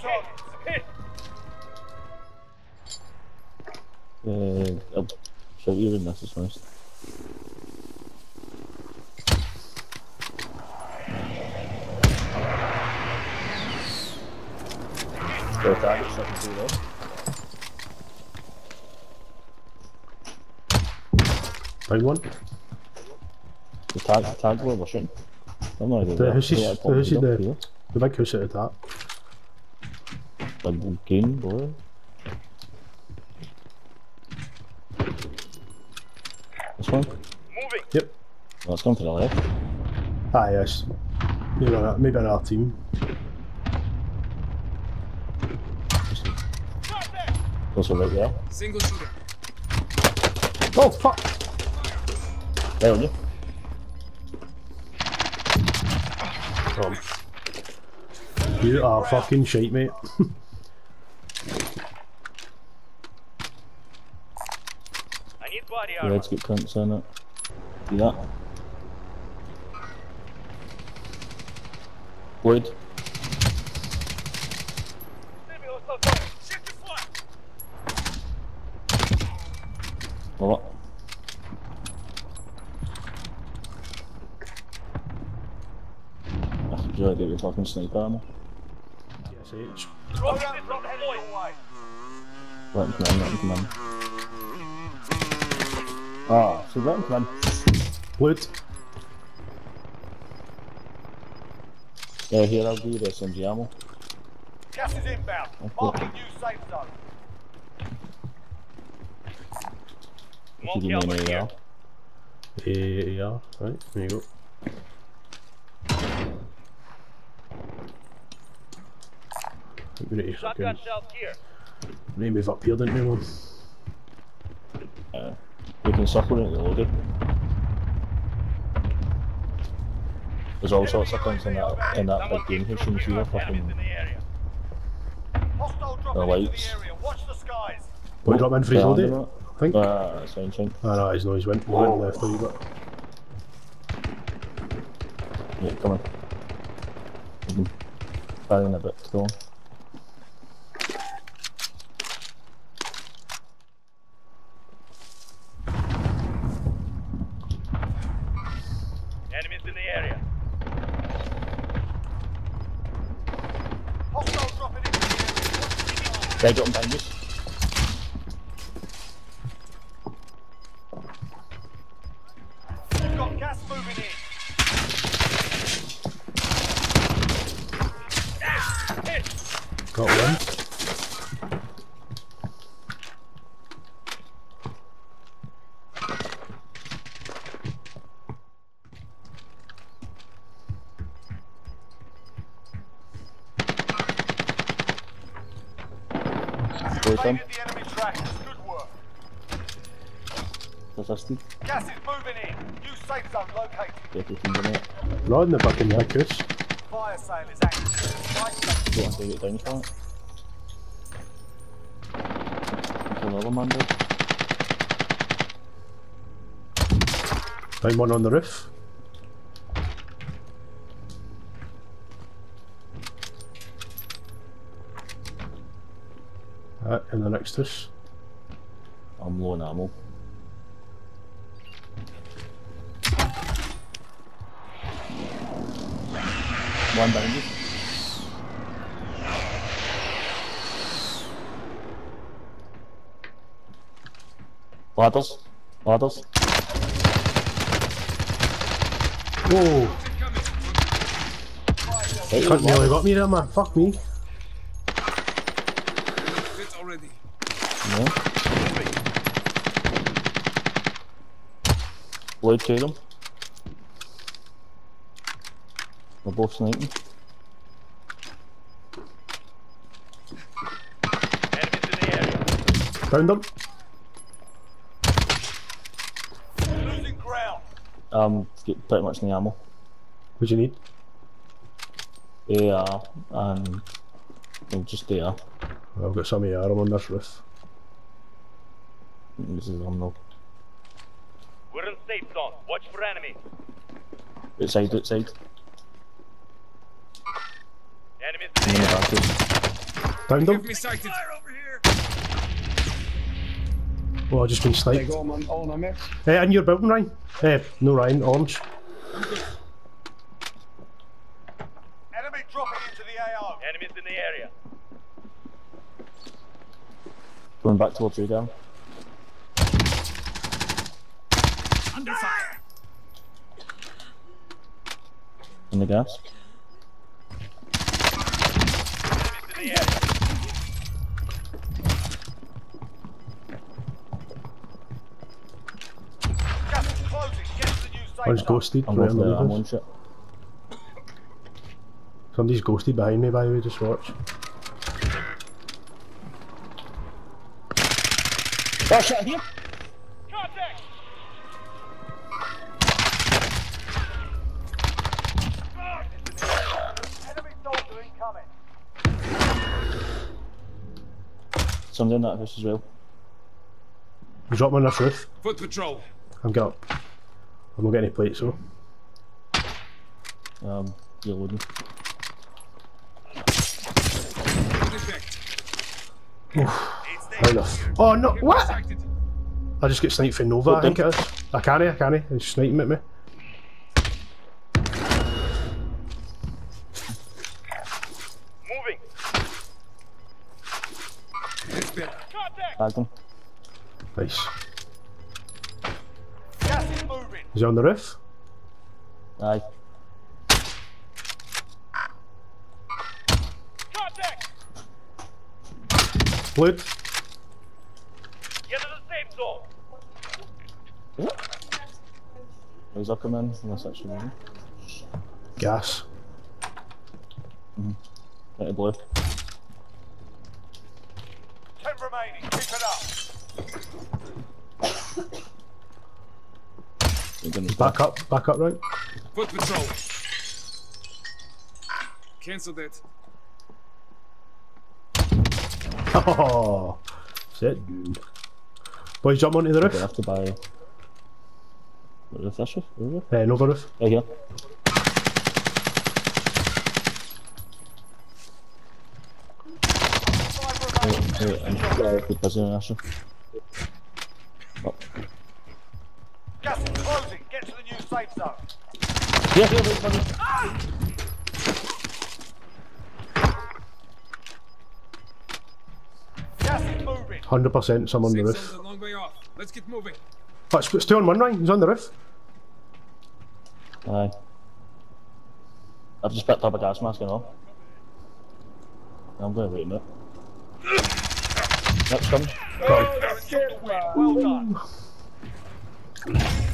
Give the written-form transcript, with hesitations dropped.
I'll shout you in this as first. Go target, second through there. Down one. The tag where we're shooting. I'm not idea. The big house at the top. Big green boy. This one? Moving. Yep. Oh, it's going to the left. Ah yes. Maybe another team. Also right there. Single shooter. Oh fuck! Right on you. You are fucking shite, mate. I need body The armor. red's got cunts on it. See that? Wood. What? I could really get your fucking sniper ammo. PSH. Let him come in. Ah, so let him come in. Wood. Yeah, here, I'll give you the SMG ammo. Gas is inbound. Marking new safe zone. If you give me an AR. Yeah, right, there you go. We need to Shotgun fucking... shells here. We need to move up here, didn't we, man? We can circle into the loadout. There's all sorts of things in that big game here, you see the fucking the lights. Watch the skies. Will we drop in for his loadout? I think. That's fine. Ah no, he's went left a wee bit. Yeah, come on. Firing a bit to go on. Enemies in the area. Hostile dropping into the area. They got him behind us. You've got gas moving in. Hit. Got one. Both them. The enemy tracks. Good work. Assistant. Gas is moving in. New safe zone located. Get your team in it. Not in the fucking big house. Fire sale is active. Don't want to get down for it. There's another man there. Down one on the roof. In the next house. I'm low on ammo. One behind you. Ladders. Whoa! Can't nearly got me there, man. Fuck me. It's already. Yeah. Lloyd to them. We're both sniping. Enemies in the area. Found them. Losing ground. Get pretty much no ammo. What do you need? AR and well, just AR. I've got some AR on this roof. This is I'm not. We're in safe zone. Watch for enemies. Outside. Enemies In in the the area. back. Downed him. Give me sighted. Oh, I've just been sniped. They go on me. In your building, Ryan. No, Ryan, orange. Enemy dropping into the AO. Enemies in the area. Going back towards you, down. Under fire. In the gas. Enemies in the area. Gas is closing. Get to the new safe One's zone. ghosted. I'm Right going on for the the ammo levers. and shit. Somebody's ghosted behind me, by the way, just watch. Oh shit, here! Contact! Enemy soldier incoming. Somebody in that house as well. You drop me on this roof. Foot patrol. I'm not getting any plates though. Reloading. Detect. Fair enough. Oh no, Give me what? sighted. I just get sniped from Nova, I think it is. I can't. He's sniping at me. Moving. That's better. Contact! Bagged him. Nice. Gas is moving. Is he on the roof? Aye. Contact! Blood. Get to the safe zone. Where's up coming in? Unless that's your name. Gas. Right, blue. 10 remaining. Keep it up. You're gonna Back up, right? Foot patrol. Cancel that. Oh, shit. Boys, jump onto the They roof. have to buy. What is this roof? Roof? Nova roof. Right here. Good busy on this one. Gas is closing. Get to the new safe zone. Here, wait for me. Gas is moving. 100% some on the Safe roof. zone's a long way off. Let's get moving. Oh, it's still on one, Ryan. He's on the roof. Aye. I've just picked up a gas mask and all. I'm going to wait a minute. Next coming. Well done.